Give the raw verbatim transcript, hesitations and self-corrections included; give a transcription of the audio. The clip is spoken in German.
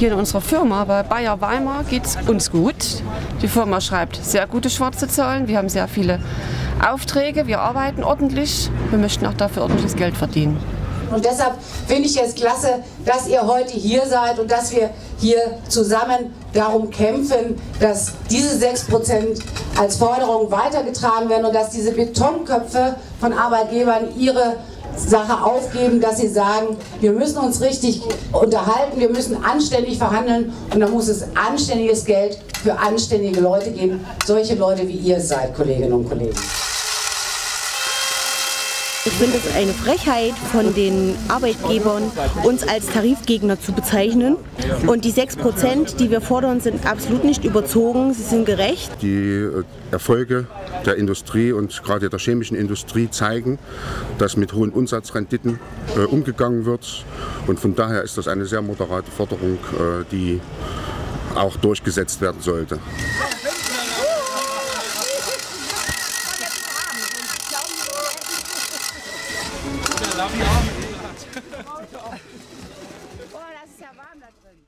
hier in unserer Firma, bei Bayer Weimar, geht es uns gut. Die Firma schreibt sehr gute schwarze Zahlen. Wir haben sehr viele Aufträge, wir arbeiten ordentlich. Wir möchten auch dafür ordentliches Geld verdienen. Und deshalb finde ich es klasse, dass ihr heute hier seid und dass wir hier zusammen darum kämpfen, dass diese sechs Prozent als Forderung weitergetragen werden und dass diese Betonköpfe von Arbeitgebern ihre Sache aufgeben, dass sie sagen, wir müssen uns richtig unterhalten, wir müssen anständig verhandeln und dann muss es anständiges Geld für anständige Leute geben, solche Leute wie ihr seid, Kolleginnen und Kollegen. Ich finde es eine Frechheit von den Arbeitgebern, uns als Tarifgegner zu bezeichnen. Und die sechs Prozent, die wir fordern, sind absolut nicht überzogen, sie sind gerecht. Die Erfolge der Industrie und gerade der chemischen Industrie zeigen, dass mit hohen Umsatzrenditen äh, umgegangen wird. Und von daher ist das eine sehr moderate Forderung, äh, die auch durchgesetzt werden sollte. Oh, das ist ja warm da drin.